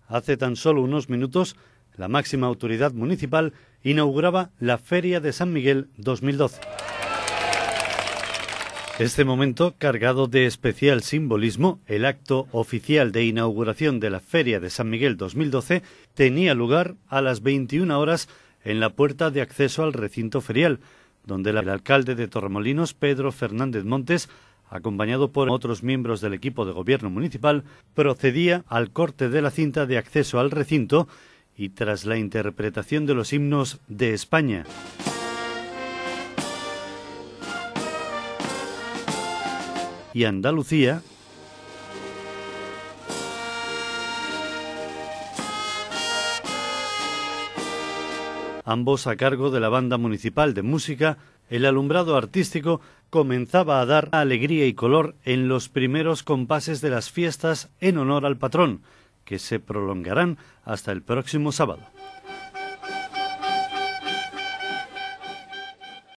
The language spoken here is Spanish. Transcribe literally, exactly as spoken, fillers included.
Hace tan solo unos minutos, la máxima autoridad municipal inauguraba la Feria de San Miguel dos mil doce. Este momento, cargado de especial simbolismo, el acto oficial de inauguración de la Feria de San Miguel dos mil doce tenía lugar a las veintiuna horas en la puerta de acceso al recinto ferial, donde el alcalde de Torremolinos, Pedro Fernández Montes, acompañado por otros miembros del equipo de gobierno municipal, procedía al corte de la cinta de acceso al recinto y tras la interpretación de los himnos de España y Andalucía, ambos a cargo de la Banda Municipal de Música, el alumbrado artístico comenzaba a dar alegría y color en los primeros compases de las fiestas en honor al patrón, que se prolongarán hasta el próximo sábado.